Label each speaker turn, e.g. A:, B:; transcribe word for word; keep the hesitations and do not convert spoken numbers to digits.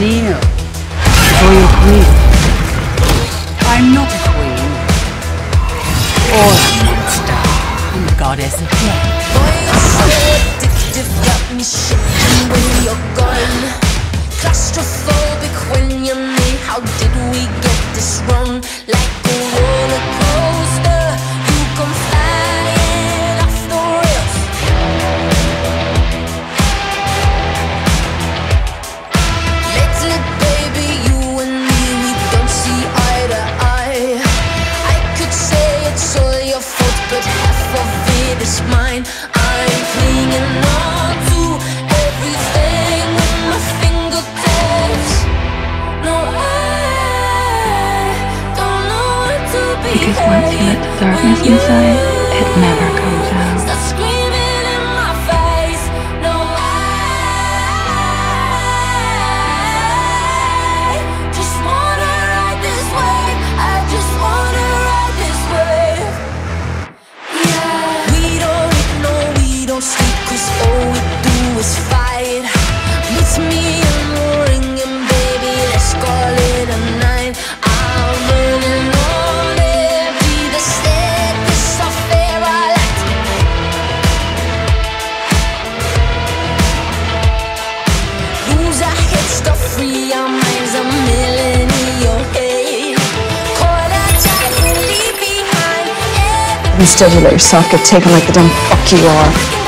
A: kneel before your queen. I'm not a queen, or a monster. I'm the goddess of death.
B: Boy, you're so addictive, got me shaking when you're gone. Claustrophobic when you're me. How did we get this wrong? Like a roller coaster, you come flying off the rails. Lately, baby, you and me, we don't see eye to eye. I could say it's all your fault, but half of it is mine. I'm clinging on to everything with my fingertips. No, I don't know what to be.
C: Because once you let the darkness inside, it never comes out.
B: Stop screaming in my face. No, I just wanna ride this wave. I just wanna ride this wave. Yeah. We don't eat, no, we don't sleep, cause all we do is fight. Meet me in the ring and baby, let's call it a night. I'm running on empty, the status of fair I like. Lose our heads, stop free our minds, a million in your head. Call that child and leave behind everything.
D: Instead you let yourself get taken like the dumb fuck you are.